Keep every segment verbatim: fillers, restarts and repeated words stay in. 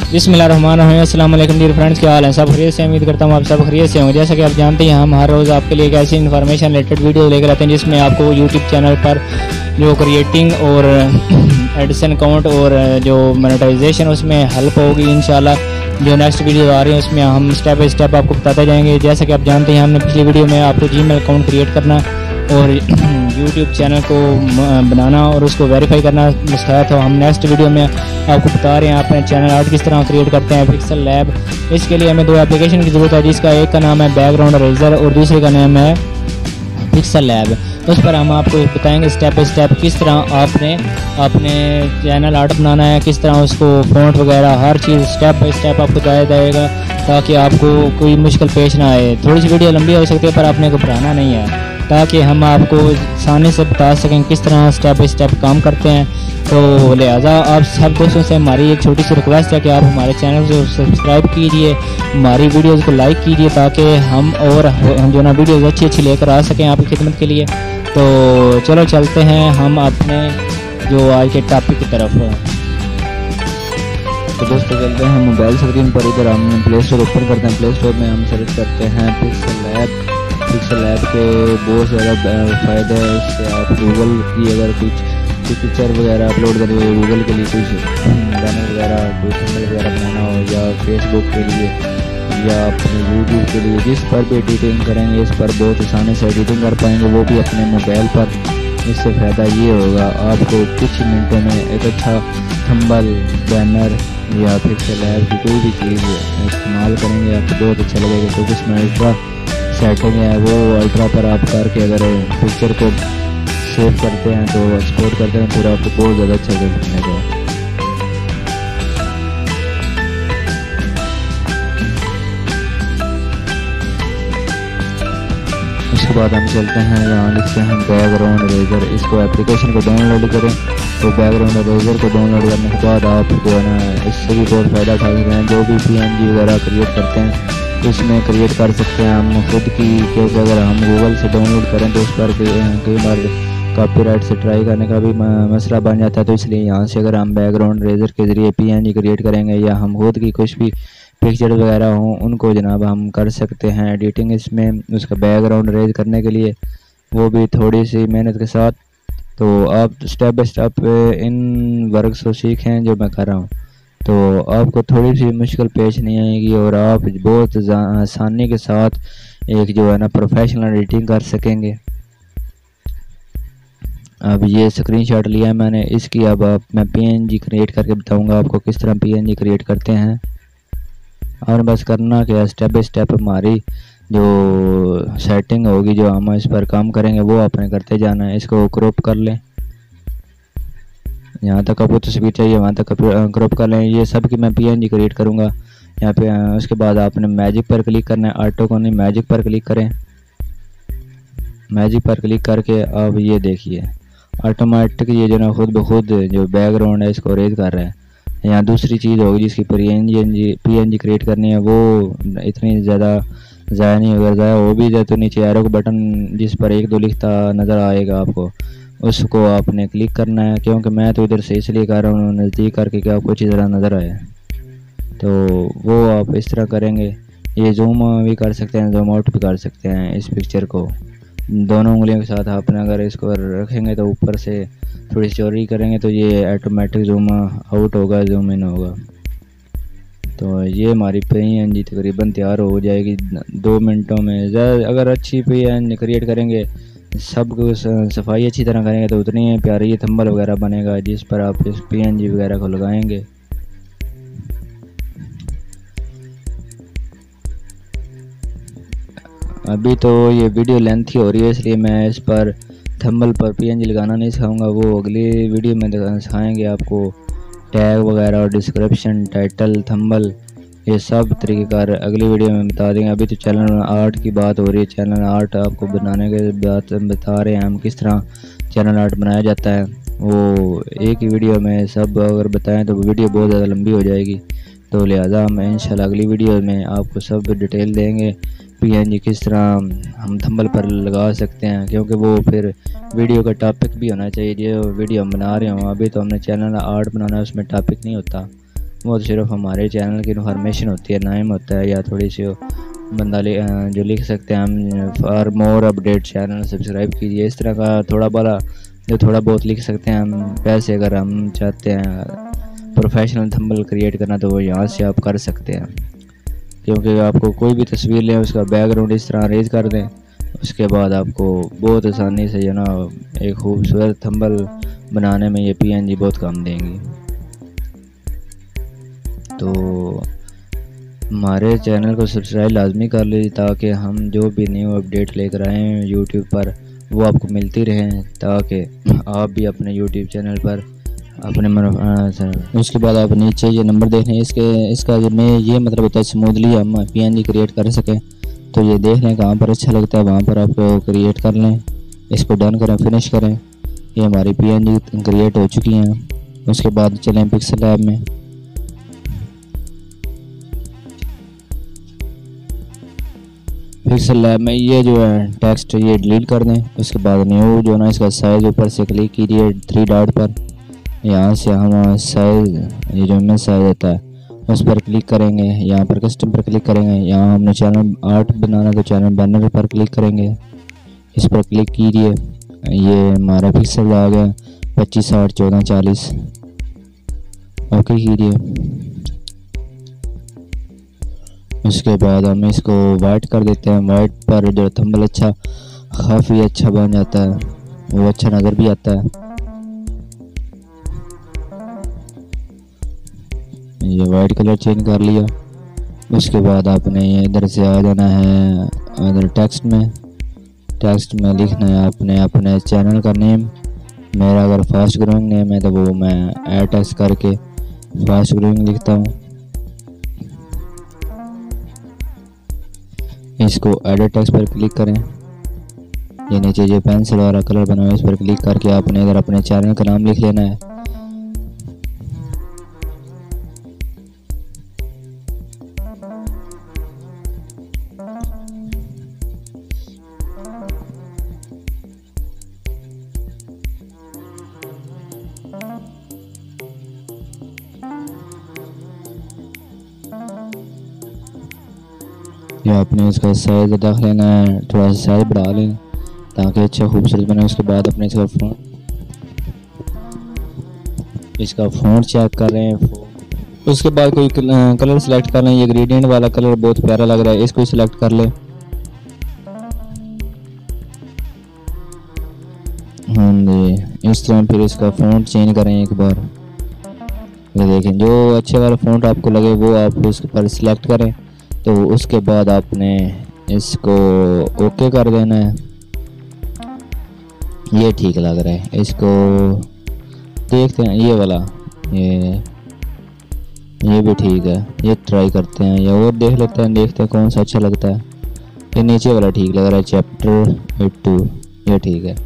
बिस्मिल्लाहिर्रहमानिर्रहीम। अस्सलाम वालेकुम डियर फ्रेंड्स, क्या हाल है? सब खैरियत से? उम्मीद करता हूँ आप सब खैरियत से होंगे। जैसा कि आप जानते हैं हम हर रोज़ आपके लिए एक ऐसी इन्फॉर्मेशन रिलेटेड वीडियो लेकर आते हैं जिसमें आपको यूट्यूब चैनल पर जो क्रिएटिंग और एडिसन अकाउंट और जो मोनेटाइजेशन उसमें हेल्प होगी इंशाल्लाह। जो नेक्स्ट वीडियो आ रही है उसमें हम स्टेप बाय स्टेप आपको बताते जाएंगे। जैसा कि आप जानते हैं हमने पिछली वीडियो में आपको जीमेल अकाउंट क्रिएट करना और यूट्यूब चैनल को बनाना और उसको वेरीफाई करना सिखाया था। हम नेक्स्ट वीडियो में आपको बता रहे हैं अपने चैनल आर्ट किस तरह क्रिएट करते हैं पिक्सल लैब। इसके लिए हमें दो एप्लीकेशन की ज़रूरत है, जिसका एक का नाम है बैकग्राउंड इरेजर और दूसरे का नाम है पिक्सल लैब। उस पर हम आपको बताएंगे स्टेप बाय स्टेप किस तरह आपने अपने चैनल आर्ट बनाना है, किस तरह उसको फ़ॉन्ट वगैरह हर चीज़ स्टेप बाय स्टेप आपको बताया जाएगा ताकि आपको कोई मुश्किल पेश ना आए। थोड़ी सी वीडियो लंबी हो सकती है पर आपने घबराना नहीं है, ताकि हम आपको आसानी से बता सकें किस तरह स्टेप बाय स्टेप काम करते हैं। तो लिहाजा आप सब दोस्तों से हमारी एक छोटी सी रिक्वेस्ट है कि आप हमारे चैनल को सब्सक्राइब कीजिए, हमारी वीडियोज़ को लाइक कीजिए ताकि हम और हम जो ना वीडियोज़ अच्छी अच्छी लेकर आ सकें आपकी खिदमत के लिए। तो चलो चलते हैं हम अपने जो आज के टॉपिक की तरफ। तो दोस्तों चलते हैं मोबाइल स्क्रीन पर, इधर हम प्ले स्टोर ओपन करते हैं। प्ले स्टोर में हम सर्च करते हैं पिक्सल लैब। पिक्सल लैब के बहुत ज़्यादा फ़ायदे हैं, इससे आप गूगल की अगर कुछ कुछ पिक्चर वगैरह अपलोड करेंगे गूगल के लिए, कुछ बैनर वगैरह कोई थंबनेल वगैरह बनाना हो या फेसबुक के लिए या अपने यूट्यूब के लिए, जिस पर भी एडिटिंग करेंगे इस पर बहुत आसानी से एडिटिंग कर पाएंगे, वो भी अपने मोबाइल पर। इससे फ़ायदा ये होगा आपको कुछ ही मिनटों में एक अच्छा थंबनेल बैनर या पिक्सल लैब की कोई भी चीज़ इस्तेमाल करेंगे आपको बहुत अच्छा लगेगा। क्योंकि इसमें अल्ट्रा सेटिंग है, वो अल्ट्रा पर आप करके अगर पिक्चर को सेव करते हैं तो एक्सपोर्ट करते हैं फिर आपको बहुत ज़्यादा अच्छा रिजल्ट मिलेगा। उसके बाद हम चलते हैं, यहाँ लिखते हैं बैकग्राउंड इरेजर। इसको एप्लीकेशन को डाउनलोड करें। तो बैकग्राउंड इरेजर को डाउनलोड करने के बाद आप जो है ना इससे भी बहुत फ़ायदा उठा सकते हैं। जो भी पीएनजी वगैरह क्रिएट करते हैं इसमें क्रिएट कर सकते हैं हम खुद की, क्योंकि अगर हम गूगल से डाउनलोड करें तो उस पर कई बार कॉपीराइट से ट्राई करने का भी मसला बन जाता है। तो इसलिए यहाँ से अगर हम बैकग्राउंड इरेजर के ज़रिए पीएनजी क्रिएट करेंगे या हम खुद की कुछ भी पिक्चर वगैरह हों उनको जनाब हम कर सकते हैं एडिटिंग इसमें, उसका बैकग्राउंड इरेज करने के लिए, वो भी थोड़ी सी मेहनत के साथ। तो आप स्टेप बाय स्टेप इन वर्क को सीखें जो मैं कर रहा हूँ, तो आपको थोड़ी सी मुश्किल पेश नहीं आएगी और आप बहुत आसानी के साथ एक जो है ना प्रोफेशनल एडिटिंग कर सकेंगे। अब ये स्क्रीनशॉट लिया है मैंने इसकी, अब आप मैं पीएनजी क्रिएट करके बताऊंगा आपको किस तरह पीएनजी क्रिएट करते हैं। और बस करना क्या, स्टेप बाय स्टेप हमारी जो सेटिंग होगी जो हम इस पर काम करेंगे वो आपने करते जाना है। इसको क्रॉप कर लें, यहाँ तक आपको तस्वीर चाहिए वहाँ तक क्रॉप कर लें। ये सब की मैं पीएनजी क्रिएट करूँगा यहाँ पे। उसके बाद आपने मैजिक पर क्लिक करना है, ऑटो को नहीं मैजिक पर क्लिक करें। मैजिक पर क्लिक करके अब ये देखिए ऑटोमेटिक ये जो ना खुद ब खुद जो बैकग्राउंड है इसको इरेज कर रहा है। यहाँ दूसरी चीज़ होगी जिसकी पीएनजी पीएनजी क्रिएट करनी है, वो इतनी ज़्यादा ज़ाया नहीं होगा। ज़ाया हो भी जाए तो नीचे एरो का बटन जिस पर एक दो लिखता नज़र आएगा आपको, उसको आपने क्लिक करना है। क्योंकि मैं तो इधर से इसलिए कर रहा हूँ नज़दीक करके कि आपको अच्छी तरह नज़र आए, तो वो आप इस तरह करेंगे। ये जूम भी कर सकते हैं, जूम आउट भी कर सकते हैं इस पिक्चर को दोनों उंगलियों के साथ। आपने अगर इसको रखेंगे तो ऊपर से थोड़ी चोरी करेंगे तो ये ऑटोमेटिक जूम आउट होगा, जूम इन होगा। तो ये हमारी पीएनजी तकरीबन तैयार हो जाएगी दो मिनटों में। अगर अच्छी पीएनजी क्रिएट करेंगे, सब सफाई अच्छी तरह करेंगे तो उतनी प्यारी ये थंबनेल वगैरह बनेगा जिस पर आप इस पीएनजी वगैरह को लगाएंगे। अभी तो ये वीडियो लेंथी हो रही है इसलिए मैं इस पर थंबनेल पर पीएनजी लगाना नहीं सिखाऊंगा, वो अगली वीडियो में सिखाएंगे आपको। टैग वगैरह और डिस्क्रिप्शन, टाइटल, थंबनेल ये सब तरीक़ेकार अगली वीडियो में बता देंगे। अभी तो चैनल आर्ट की बात हो रही है, चैनल आर्ट आपको बनाने के बात बता रहे हैं हम किस तरह चैनल आर्ट बनाया जाता है। वो एक ही वीडियो में सब अगर बताएं तो वीडियो बहुत ज़्यादा लंबी हो जाएगी, तो लिहाजा हम इंशाल्लाह अगली वीडियो में आपको सब डिटेल देंगे पीएनजी किस तरह हम थंबनेल पर लगा सकते हैं, क्योंकि वो फिर वीडियो का टॉपिक भी होना चाहिए जो वीडियो हम बना रहे हों। अभी तो हमने चैनल आर्ट बनाना है, उसमें टॉपिक नहीं होता, वो तो सिर्फ हमारे चैनल की इन्फॉर्मेशन होती है, नाम होता है या थोड़ी सी बंदा ले, जो लिख सकते हैं हम for more update channel subscribe कीजिए, इस तरह का थोड़ा बड़ा जो थोड़ा बहुत लिख सकते हैं हम। पैसे अगर हम चाहते हैं प्रोफेशनल थंबनेल क्रिएट करना तो वो यहाँ से आप कर सकते हैं, क्योंकि आपको कोई भी तस्वीर लें उसका बैकग्राउंड इस तरह अरेंज कर दें, उसके बाद आपको बहुत आसानी से जो ना एक खूबसूरत थंबनेल बनाने में ये पीएनजी बहुत काम देंगी। तो हमारे चैनल को सब्सक्राइब लाजमी कर लीजिए ताकि हम जो भी न्यू अपडेट लेकर आए हैं यूट्यूब पर वो आपको मिलती रहें, ताकि आप भी अपने यूट्यूब चैनल पर अपने मन। उसके बाद आप नीचे ये नंबर देख लें, इसके इसका में ये मतलब होता है स्मूथली हम पीएनजी क्रिएट कर सकें। तो ये देख लें कहाँ पर अच्छा लगता है वहाँ पर आप क्रिएट कर लें, इसको डन करें, फिनिश करें। ये हमारी पीएनजी क्रिएट हो चुकी हैं। उसके बाद चलें पिक्सल लैब में। पिक्सल लैब में ये जो है टेक्स्ट ये डिलीट कर दें। उसके बाद न्यू जो ना इसका साइज़ ऊपर से क्लिक कीजिए थ्री डॉट पर, यहाँ से हम साइज़ ये जो इमेज साइज़ होता है उस पर क्लिक करेंगे, यहाँ पर कस्टम पर क्लिक करेंगे। यहाँ हमने चैनल आर्ट बनाना तो चैनल बैनर पर क्लिक करेंगे, इस पर क्लिक कीजिए। ये हमारा पिक्सल आ गया पच्चीस आठ चौदह चालीस, ओके कीजिए। उसके बाद हम इसको वाइट कर देते हैं। वाइट पर जो थंबनेल अच्छा काफ़ी अच्छा बन जाता है, वो अच्छा नज़र भी आता है। ये वाइट कलर चेंज कर लिया। उसके बाद आपने इधर से आ जाना है इधर टेक्स्ट में। टेक्स्ट में लिखना है आपने अपने चैनल का नेम। मेरा अगर फास्ट ग्रोइंग नेम है तो वो मैं ऐड टेक्स्ट करके फास्ट ग्रोइंग लिखता हूँ। इसको एडिट टेक्स्ट पर क्लिक करें। ये नीचे जो पेंसिल वाला कलर बना हुआ है इस पर क्लिक करके आपने इधर अपने चैनल का नाम लिख लेना है। या आपने इसका साइज रख लेना है, थोड़ा सा साइज बढ़ा लें ताकि अच्छा खूबसूरत बने। उसके बाद अपने इसका फ़ॉन्ट इसका फ़ॉन्ट चेक कर रहे हैं। उसके बाद कोई कलर सेलेक्ट कर लें। ये ग्रेडियंट वाला कलर बहुत प्यारा लग रहा है, इसको सिलेक्ट कर लें। हाँ जी, इस तरह फिर इसका फ़ॉन्ट चेंज करें एक बार। ये देखें जो अच्छे वाला फ़ॉन्ट आपको लगे वो आप उस पर सिलेक्ट करें। तो उसके बाद आपने इसको ओके कर देना है। ये ठीक लग रहा है, इसको देखते हैं। ये वाला ये ये भी ठीक है, ये ट्राई करते हैं या और देख लेते हैं, देखते हैं कौन सा अच्छा लगता है। ये नीचे वाला ठीक लग रहा है, चैप्टर एट टू, ये ठीक है।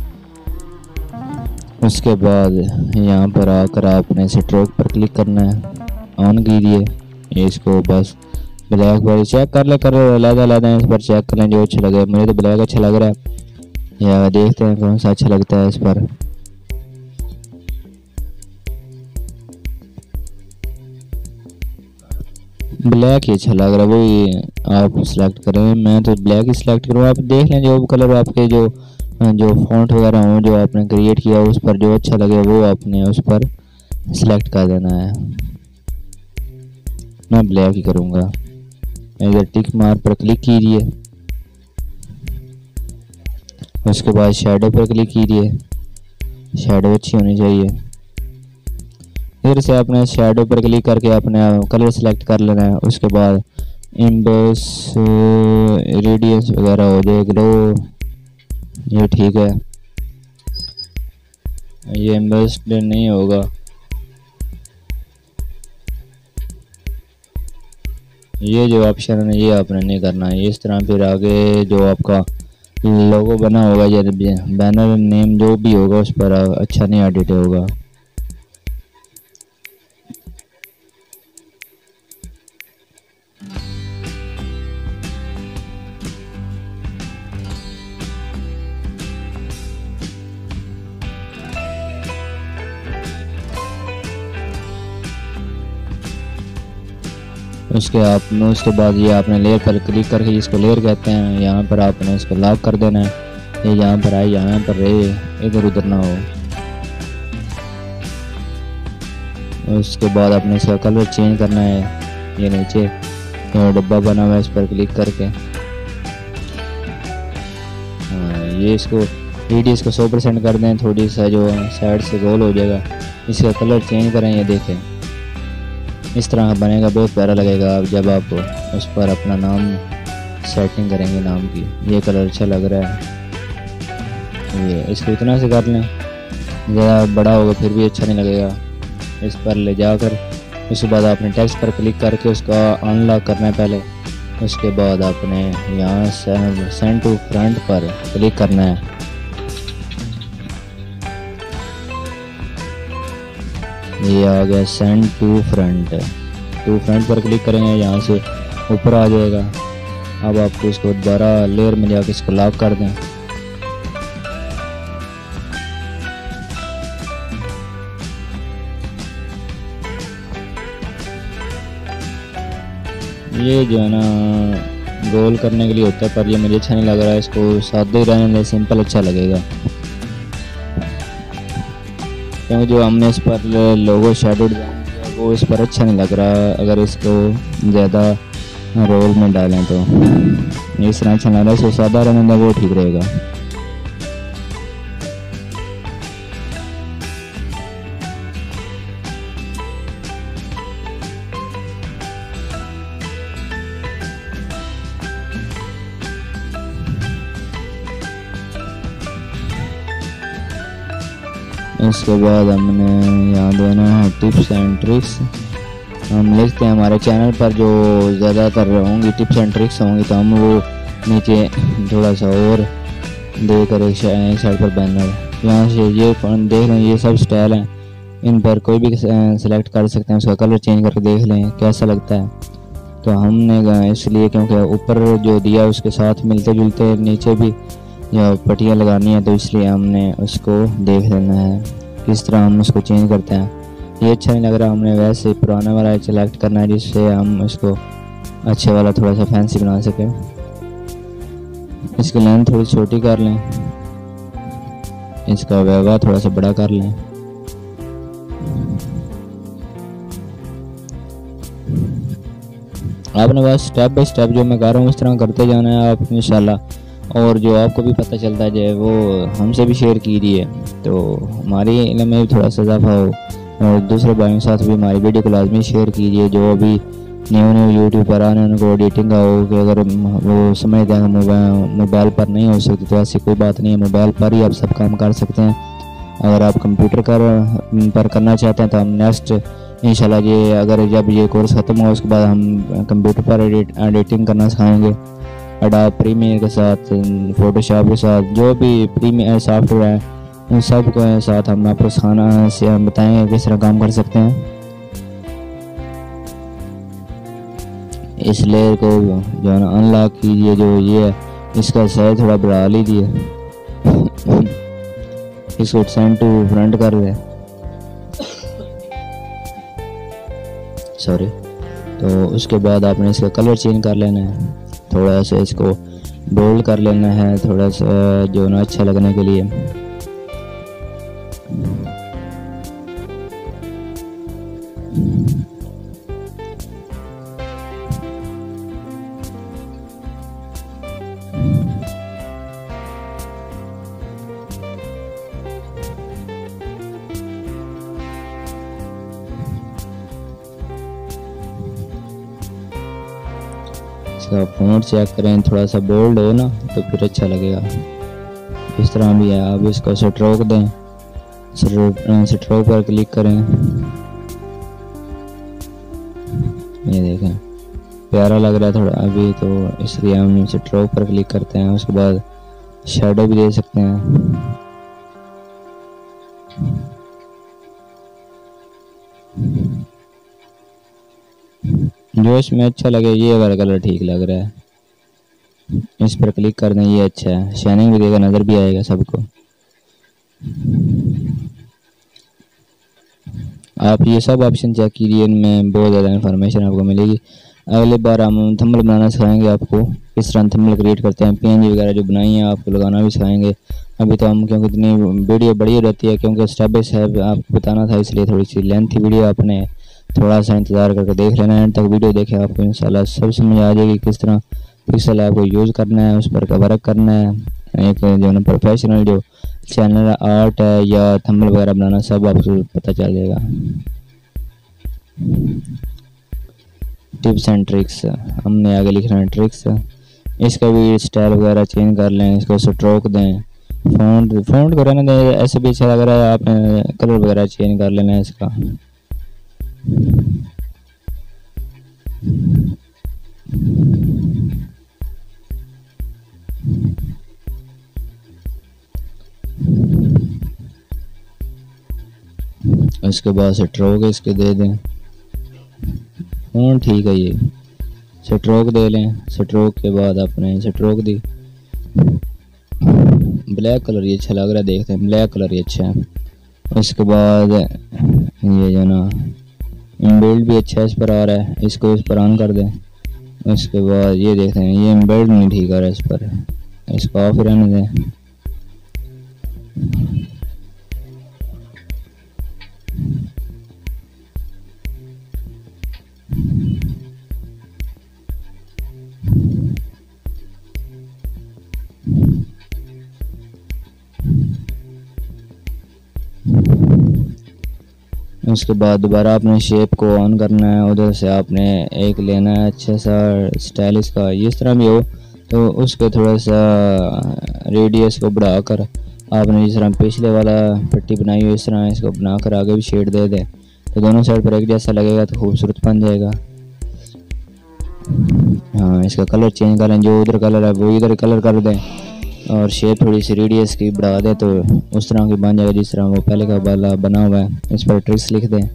उसके बाद यहाँ पर आकर आपने स्ट्रोक पर क्लिक करना है, ऑन कीजिए। इसको बस ब्लैक पर चेक कर ले कर अलग अलग इस पर चेक कर लें जो अच्छा लगे। मुझे तो ब्लैक अच्छा लग रहा है, या देखते हैं कौन सा अच्छा लगता है। इस पर ब्लैक ही अच्छा लग रहा है, वही आप सिलेक्ट करें। मैं तो ब्लैक ही सिलेक्ट करूँ। आप देख लें जो कलर आपके जो जो फॉन्ट वगैरह हो जो आपने क्रिएट किया उस पर जो अच्छा लगे वो आपने उस पर सिलेक्ट कर देना है। मैं ब्लैक ही करूँगा। इधर टिक मार्क पर क्लिक कीजिए। उसके बाद शैडो पर क्लिक कीजिए। शैडो अच्छी होनी चाहिए। इधर से आपने शैडो पर क्लिक करके अपने कलर सेलेक्ट कर लेना है। उसके बाद इम्बस रेडियंस वगैरह हो जाए ग्लो, ये ठीक है। ये इम्बस नहीं होगा, ये जो ऑप्शन है ये आपने नहीं करना है। इस तरह फिर आगे जो आपका लोगो बना होगा या बैनर नेम जो भी होगा उस पर अच्छा नहीं एडिट होगा। उसके आप उसके बाद ये आपने लेयर पर क्लिक करके, इसको लेयर कहते हैं, यहाँ पर आपने इसको लॉक कर देना है। ये यहाँ पर आए, यहाँ पर रहे, इधर उधर ना हो। उसके बाद आपने इसका कलर चेंज करना है। ये नीचे तो डब्बा बना हुआ है, इस पर क्लिक करके हाँ, ये इसको रेडियस को सौ परसेंट कर दें, थोड़ी सा जो साइड से गोल हो जाएगा। इसका कलर चेंज करें, ये देखें इस तरह बनेगा, बहुत प्यारा लगेगा। अब जब आप उस पर अपना नाम सेटिंग करेंगे नाम की, ये कलर अच्छा लग रहा है। ये इसको इतना से कर लें, ज़्यादा बड़ा होगा फिर भी अच्छा नहीं लगेगा। इस पर ले जाकर उसके बाद आपने टेक्स्ट पर क्लिक करके उसका अनलॉक करना है पहले। उसके बाद आपने यहाँ सेंड टू फ्रंट पर क्लिक करना है। ये आ गया send to front. To front पर क्लिक करेंगे, यहाँ से ऊपर आ जाएगा। अब आपको इसको दोबारा लेयर में जाकर इसको लॉक कर दें। ये जो है ना गोल करने के लिए होता है, पर ये मुझे अच्छा नहीं लग रहा है। इसको सादे ही रहने दें, सिंपल अच्छा लगेगा। क्योंकि जो हमने इस पर लोगो शेडो डिज़ाइन किया वो इस पर अच्छा नहीं लग रहा। अगर इसको ज़्यादा रोल में डालें तो इस तरह अच्छा लग रहा है। इसको सादा रहने दें, वो ठीक रहेगा। इसके बाद हमने यहाँ देना है टिप्स एंड ट्रिक्स। हम लिखते हैं हमारे चैनल पर जो ज़्यादातर होंगी टिप्स एंड ट्रिक्स होंगी, तो हम वो नीचे थोड़ा सा और देकर एक साइड पर बैनर, यहाँ से ये देख लें, ये सब स्टाइल हैं, इन पर कोई भी सिलेक्ट कर सकते हैं। उसका कलर चेंज करके देख लें कैसा लगता है। तो हमने इसलिए क्योंकि ऊपर जो दिया उसके साथ मिलते जुलते नीचे भी या पट्टियाँ लगानी है, तो इसलिए हमने उसको देख लेना है किस तरह हम उसको चेंज करते हैं। ये अच्छा नहीं लग रहा, हमने वैसे पुराना वाला सेलेक्ट करना है जिससे हम इसको अच्छे वाला थोड़ा सा फैंसी बना सकें। इसकी लेंथ थोड़ी छोटी कर लें, इसका व्यवहार थोड़ा सा बड़ा कर लें। आपने बस स्टेप बाय स्टेप जो मैं कर रहा हूँ इस तरह करते जाना है आप इंशाल्लाह। और जो आपको भी पता चलता है वो हमसे भी शेयर कीजिए, तो हमारी इल्म में भी थोड़ा सा इजाफा हो। और दूसरे भाइयों के साथ भी हमारी वीडियो को लाजमी शेयर कीजिए। जो अभी न्यू न्यू यूट्यूब पर आने उनको एडिटिंग का हो कि अगर वो समझते हैं मोबाइल मोबाइल पर नहीं हो सकती, तो ऐसी कोई बात नहीं है, मोबाइल पर ही आप सब काम कर सकते हैं। अगर आप कंप्यूटर कर पर करना चाहते हैं तो हम नेक्स्ट इंशाल्लाह ये अगर जब ये कोर्स ख़त्म हो उसके बाद हम कंप्यूटर पर एडिट एडिटिंग करना सिखाएँगे। एडोब प्रीमियर के साथ, फोटोशॉप के साथ, जो भी प्रीमियर सॉफ्टवेयर है उन सब के साथ हम आपको सिखाना से हम बताएंगे किस तरह काम कर सकते हैं। इस लेयर को जो है ना अनलॉक कीजिए। जो ये है इसका साइज थोड़ा बढ़ा लीजिए, इसको सेंड टू फ्रंट कर दे, सॉरी। तो उसके बाद आपने इसका कलर चेंज कर लेना है, थोड़ा सा इसको बोल्ड कर लेना है, थोड़ा सा जो ना अच्छा लगने के लिए। इसका फ़ॉन्ट चेक करें, थोड़ा सा बोल्ड हो ना तो फिर अच्छा लगेगा। इस तरह भी है। अब इसको स्ट्रोक दें, स्ट्रोक पर क्लिक करें, ये देखें प्यारा लग रहा है थोड़ा अभी, तो इसलिए हम स्ट्रोक पर क्लिक करते हैं। उसके बाद शैडो भी दे सकते हैं। जो इसमें अच्छा लगे, ये वाला कलर ठीक लग रहा है, इस पर क्लिक कर दें, ये अच्छा है, शाइनिंग भी देगा, नज़र भी आएगा सबको। आप ये सब ऑप्शन चेक कीजिए, इनमें बहुत ज़्यादा इन्फॉर्मेशन आपको मिलेगी। अगले बार हम थंबनेल बनाना सिखाएंगे आपको, किस तरह थंबनेल क्रिएट करते हैं, पीएनजी वगैरह जो बनाई है आपको लगाना भी सिखाएंगे। अभी तो हम क्योंकि इतनी वीडियो बड़ी हो रहती है, क्योंकि स्टेप बाय स्टेप आपको बताना था, इसलिए थोड़ी सी लेंथी वीडियो आपने थोड़ा सा इंतज़ार करके देख लेना। एंड तक वीडियो देखें, आपको इंशाल्लाह सब समझ आ जाएगी किस तरह पिक्सल ऐप को यूज़ करना है, उस पर वर्क करना है। एक जो ना प्रोफेशनल जो चैनल आर्ट है या थंबनेल वगैरह बनाना सब आपको पता चल जाएगा। टिप्स एंड ट्रिक्स, हमने आगे लिखना है ट्रिक्स। इसका भी स्टाइल वगैरह चेंज कर लें, इसको स्ट्रोक दें, फ़ॉन्ट फ़ॉन्ट को रहने दें, ऐसे भी अच्छा लग रहा है। आपने कलर वगैरह चेंज कर लेना है इसका। उसके बाद स्ट्रोक इसके दे दें, फ़ॉन्ट ठीक है, ये स्ट्रोक दे लें। स्ट्रोक के बाद आपने स्ट्रोक दी, ब्लैक कलर ये अच्छा लग रहा है, देखते हैं ब्लैक कलर ये अच्छा है। उसके बाद ये जो ना इनबिल्ड भी अच्छा इस पर आ रहा है, इसको इस पर ऑन कर दें। उसके बाद ये देखते हैं ये इनबिल्ड नहीं ठीक आ रहा है इस पर, इसको ऑफ रहने दें। उसके बाद दोबारा आपने शेप को ऑन करना है, उधर से आपने एक लेना है अच्छा सा स्टाइलिश का, इस तरह भी हो तो उसको थोड़ा सा रेडियस को बढ़ाकर आपने जिस तरह पिछले वाला पट्टी बनाई हो इस तरह इसको बनाकर आगे भी शेड दे दें, तो दोनों साइड पर एक जैसा लगेगा तो खूबसूरत बन जाएगा। हाँ, इसका कलर चेंज करें, जो उधर कलर है वो इधर कलर कर दें और शेप थोड़ी सी रेडियस की बढ़ा दें तो उस तरह की बन जाएगा जिस तरह वो पहले का वाला बना हुआ है। इस पर ट्रिक्स लिख दें।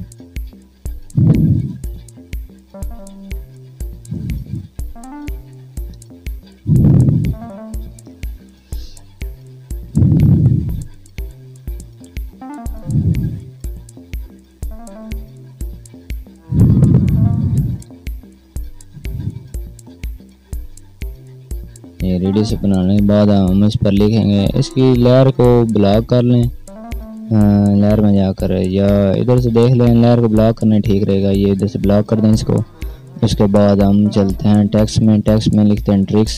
ये रेडियस बनाने के बाद हम इस पर लिखेंगे, इसकी लेयर को ब्लॉक कर लें, लेयर में जाकर या इधर से देख लें, लेयर को ब्लॉक करना ठीक रहेगा, ये इधर से ब्लॉक कर दें इसको। उसके बाद हम चलते हैं टेक्स्ट में, टेक्स्ट में लिखते हैं ट्रिक्स।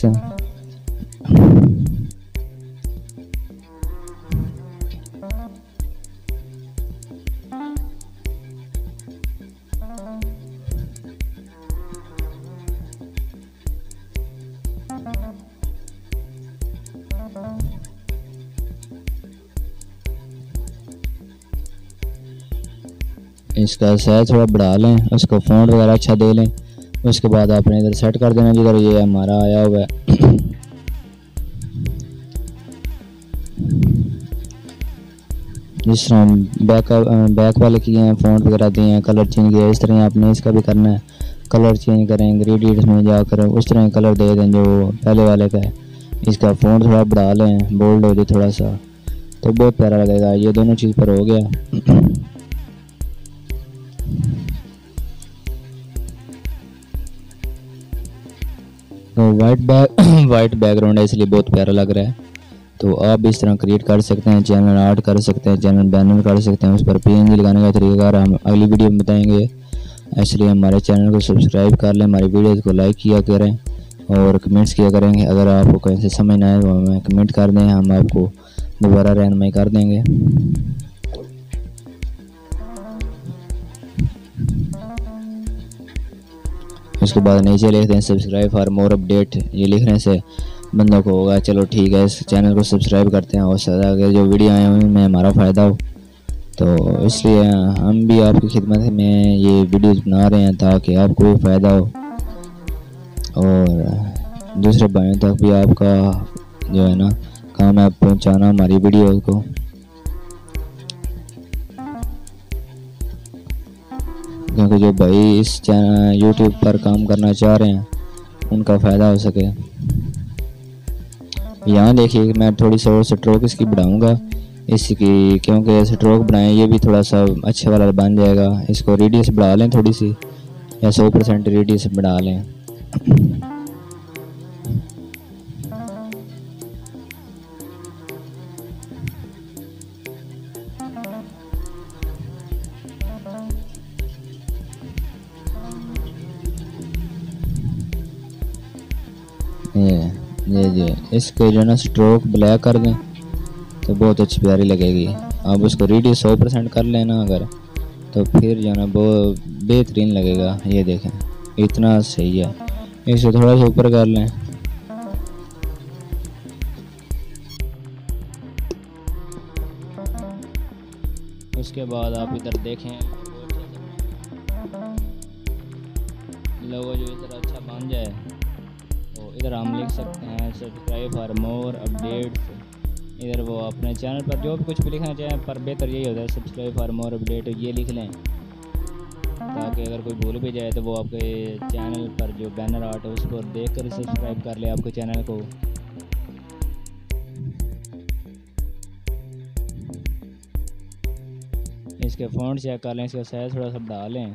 इसका साइज थोड़ा बढ़ा लें, उसको फ़ॉन्ट वगैरह अच्छा दे लें। उसके बाद आपने इधर सेट कर देना जिधर ये हमारा आया हुआ है। जिस तरह बैक बैक वाले किए हैं, फ़ॉन्ट वगैरह दिए हैं, कलर चेंज किया, इस तरह आपने इसका भी करना है। कलर चेंज करें, ग्रेडियंट्स में जाकर उस तरह कलर दे दें जो पहले वाले का है। इसका फ़ॉन्ट थोड़ा बढ़ा लें, बोल्ड हो जाए थोड़ा सा, तो बहुत प्यारा लगेगा। ये दोनों चीज़ पर हो गया। तो वाइट बैक वाइट बैकग्राउंड है इसलिए बहुत प्यारा लग रहा है। तो आप भी इस तरह क्रिएट कर सकते हैं, चैनल आर्ट कर सकते हैं, चैनल बैनर कर सकते हैं, उस पर पीएनजी लगाने का तरीका हम अगली वीडियो में बताएंगे। इसलिए हमारे चैनल को सब्सक्राइब कर लें, हमारी वीडियोज़ को लाइक किया करें और कमेंट्स किया करेंगे। अगर आपको कहीं से समझ ना आए तो हमें कमेंट कर दें, हम आपको दोबारा रहनुमाई कर देंगे। उसके बाद नीचे लिखते हैं सब्सक्राइब फॉर मोर अपडेट। ये लिखने से बंदों को होगा चलो ठीक है इस चैनल को सब्सक्राइब करते हैं और सदा के जो वीडियो आए हैं उनमें हमारा फ़ायदा हो। तो इसलिए हम भी आपकी खिदमत में ये वीडियोस बना रहे हैं ताकि आपको भी फ़ायदा हो और दूसरे भाइयों तक भी आपका जो है ना काम है पहुँचाना हमारी वीडियो को। क्योंकि जो भाई इस चैनल यूट्यूब पर काम करना चाह रहे हैं उनका फ़ायदा हो सके। यहाँ देखिए मैं थोड़ी सी और स्ट्रोक इसकी बढ़ाऊँगा इसकी, क्योंकि स्ट्रोक बढ़ाएं ये भी थोड़ा सा अच्छे वाला बन जाएगा। इसको रेडियस बढ़ा लें थोड़ी सी, या सौ परसेंट रेडियस बढ़ा लें। ये ये ये इसको जो है ना स्ट्रोक ब्लैक कर दें तो बहुत अच्छी प्यारी लगेगी। आप उसको रेडियस सौ परसेंट कर लेना अगर, तो फिर जो है ना बहुत बेहतरीन लगेगा। ये देखें इतना सही है। इसे थोड़ा सा ऊपर कर लें। उसके बाद आप इधर देखें लोगो जो इधर अच्छा बन जाए तो इधर हम लिख सकते हैं सब्सक्राइब फॉर मोर अपडेट्स। इधर वो अपने चैनल पर जो भी कुछ भी लिखना चाहें, पर बेहतर यही होता है सब्सक्राइब फॉर मोर अपडेट ये लिख लें, ताकि अगर कोई भूल भी जाए तो वो आपके चैनल पर जो बैनर आर्ट है उस पर देख कर सब्सक्राइब कर ले आपके चैनल को। इसके फ़ॉन्ट चेक कर लें, इसका साइज थोड़ा सा बढ़ा लें।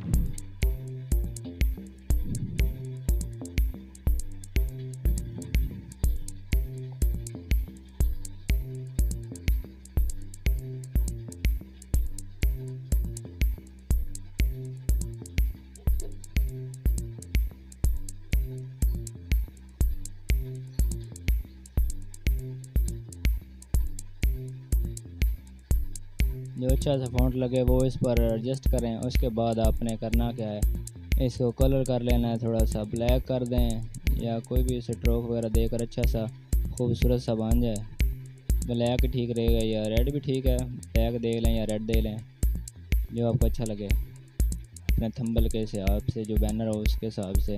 जो अच्छा सा फ़ॉन्ट लगे वो इस पर एडजस्ट करें। उसके बाद आपने करना क्या है, इसको कलर कर लेना है, थोड़ा सा ब्लैक कर दें या कोई भी स्ट्रोक वगैरह देकर अच्छा सा खूबसूरत सा बन जाए। ब्लैक ठीक रहेगा या रेड भी ठीक है, ब्लैक देख लें या रेड दे लें जो आपको अच्छा लगे अपने थंबनेल के हिसाब से, जो बैनर हो उसके हिसाब से।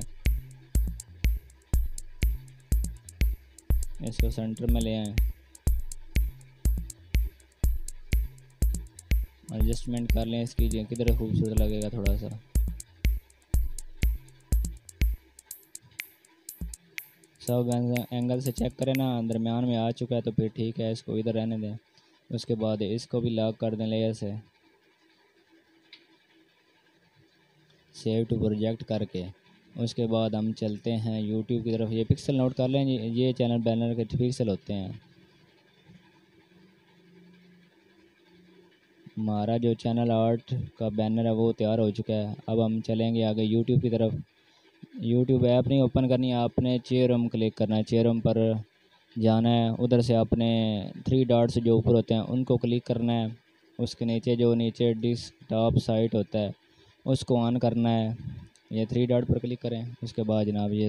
इसको सेंटर में ले आएँ, एडजस्टमेंट कर लें इसकी किधर खूबसूरत लगेगा थोड़ा सा। सब एंगल से चेक करें ना, दरमियान में आ चुका है तो फिर ठीक है, इसको इधर रहने दें। उसके बाद इसको भी लॉक कर दें लेयर से, सेव टू प्रोजेक्ट करके। उसके बाद हम चलते हैं यूट्यूब की तरफ। ये पिक्सल नोट कर लें, ये चैनल बैनर के पिक्सल होते हैं। हमारा जो चैनल आर्ट का बैनर है वो तैयार हो चुका है। अब हम चलेंगे आगे यूट्यूब की तरफ। यूट्यूब ऐप नहीं ओपन करनी है, आपने चेयरम क्लिक करना है। चेयरम पर जाना है, उधर से आपने थ्री डॉट्स जो ऊपर होते हैं उनको क्लिक करना है। उसके नीचे जो नीचे डेस्कटॉप साइट होता है उसको ऑन करना है। ये थ्री डॉट पर क्लिक करें। उसके बाद जनाब ये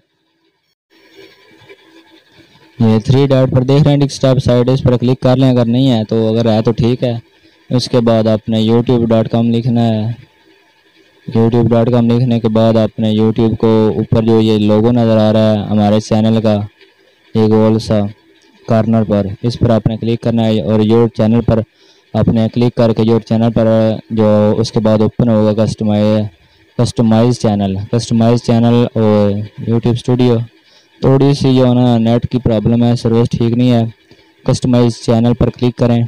ये थ्री डॉट पर देख रहे हैं डेस्कटॉप साइट, इस पर क्लिक कर लें। अगर नहीं है तो, अगर है तो ठीक है। उसके बाद आपने यूट्यूब डॉट कॉम लिखना है। यूट्यूब डॉट कॉम लिखने के बाद आपने यूट्यूब को ऊपर जो ये लोगो नज़र आ रहा है हमारे चैनल का, ये गोल सा कॉर्नर पर, इस पर आपने क्लिक करना है और योर चैनल पर आपने क्लिक करके योर चैनल पर जो उसके बाद ओपन होगा customize customize channel customize channel और यूट्यूब स्टूडियो। थोड़ी सी जो है ना नेट की प्रॉब्लम है, सर्विस ठीक नहीं है। कस्टमाइज चैनल पर क्लिक करें।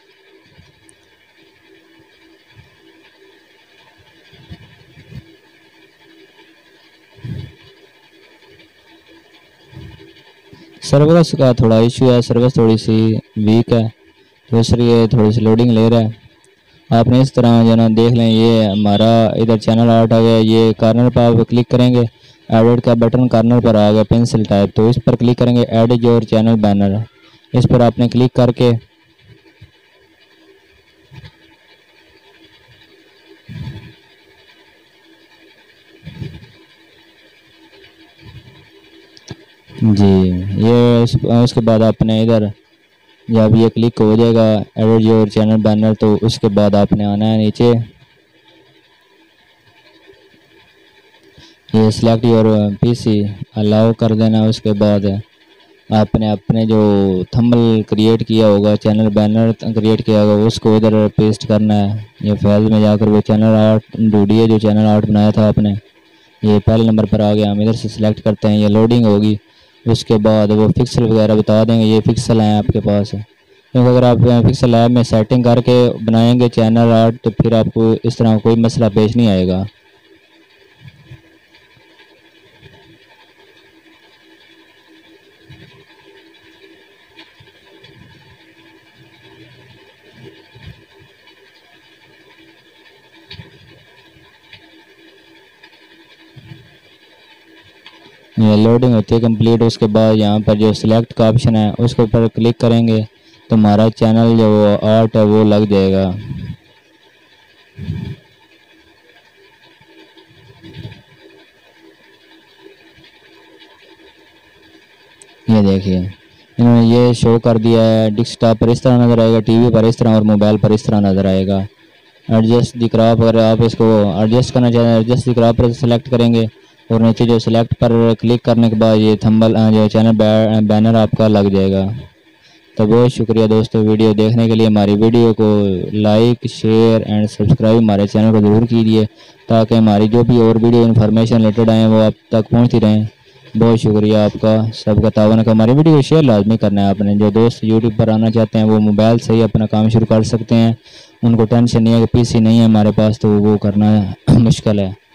सर्विस का थोड़ा इशू है, सर्विस थोड़ी सी वीक है तो इसलिए थोड़ी सी लोडिंग ले रहा है। आपने इस तरह जो ना देख लें, ये हमारा इधर चैनल आर्ट आ गया। ये कॉर्नर पर आप क्लिक करेंगे, एडिट का बटन कॉर्नर पर आ गया पेंसिल टाइप, तो इस पर क्लिक करेंगे। एड योर चैनल बैनर, इस पर आपने क्लिक करके जी ये इस, उसके बाद आपने इधर जब ये क्लिक हो जाएगा एडिट योर चैनल बैनर, तो उसके बाद आपने आना है नीचे, ये सिलेक्ट योर पीसी अलाउ कर देना। उसके बाद आपने अपने जो थंबनेल क्रिएट किया होगा, चैनल बैनर क्रिएट किया होगा, उसको इधर पेस्ट करना है। ये फाइल में जाकर वो चैनल आर्ट ढूंढिए जो चैनल आर्ट बनाया था आपने, ये पहले नंबर पर आ गया। हम इधर से सिलेक्ट करते हैं, ये लोडिंग होगी। उसके बाद वो पिक्सल वगैरह बता देंगे, ये पिक्सल हैं आपके पास, क्योंकि अगर आप पिक्सल ऐप में सेटिंग करके बनाएंगे चैनल आर्ट तो फिर आपको इस तरह कोई मसला पेश नहीं आएगा। ये लोडिंग होती है कंप्लीट। उसके बाद यहाँ पर जो सिलेक्ट का ऑप्शन है उसके ऊपर क्लिक करेंगे तो हमारा चैनल जो आर्ट है वो लग जाएगा। ये देखिए इन्होंने ये शो कर दिया है। डेस्कटॉप पर इस तरह नज़र आएगा, टीवी पर इस तरह और मोबाइल पर इस तरह नज़र आएगा। एडजस्ट द क्रॉप, अगर आप इसको एडजस्ट करना चाहते हैं एडजस्ट द क्रॉप पर सेलेक्ट करेंगे और नीचे जो सिलेक्ट पर क्लिक करने के बाद ये थंबल जो चैनल बैनर आपका लग जाएगा। तो बहुत शुक्रिया दोस्तों वीडियो देखने के लिए। हमारी वीडियो को लाइक शेयर एंड सब्सक्राइब हमारे चैनल को ज़रूर कीजिए ताकि हमारी जो भी और वीडियो इन्फॉर्मेशन रिलेटेड आए वो आप तक पहुँचती रहें। बहुत शुक्रिया आपका सबका तावन का। हमारी वीडियो को शेयर लाजमी करना है आपने। जो दोस्त यूट्यूब पर आना चाहते हैं वो मोबाइल से ही अपना काम शुरू कर सकते हैं, उनको टेंशन नहीं है कि पीसी नहीं है हमारे पास तो वो करना मुश्किल है।